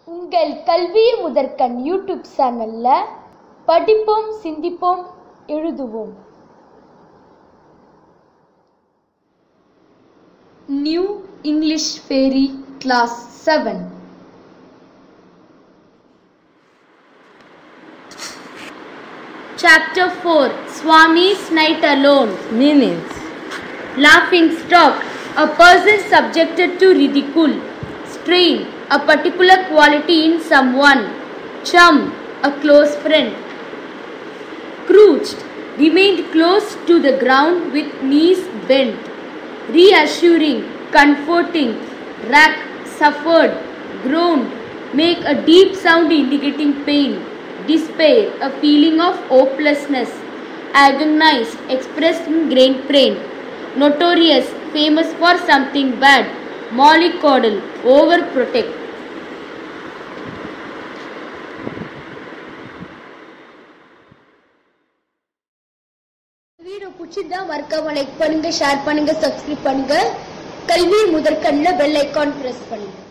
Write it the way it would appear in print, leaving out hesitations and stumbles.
உங்கள் கல்வி முதற்கண் யூடியூப் சேனல்ல படிப்போம், சிந்திப்போம், எழுதுவோம். New English FERRY Class 7. Chapter 4. Swami's Night Alone. Meanings. Laughing stock, a person subjected to ridicule. Strain, a particular quality in someone. Chum, a close friend. Crouched, remained close to the ground with knees bent. Reassuring, comforting. Rack, suffered, groaned, make a deep sound indicating pain. Despair, a feeling of hopelessness. Agonized, expressed in great pain. Notorious, famous for something bad. Mollycoddle, overprotect. Video பிடிச்சிருந்தா மறக்காம like பண்ணுங்க, share பண்ணுங்க, subscribe பண்ணுங்க. கல்வி முதற்கண்ணில் bell icon press பண்ணுங்க.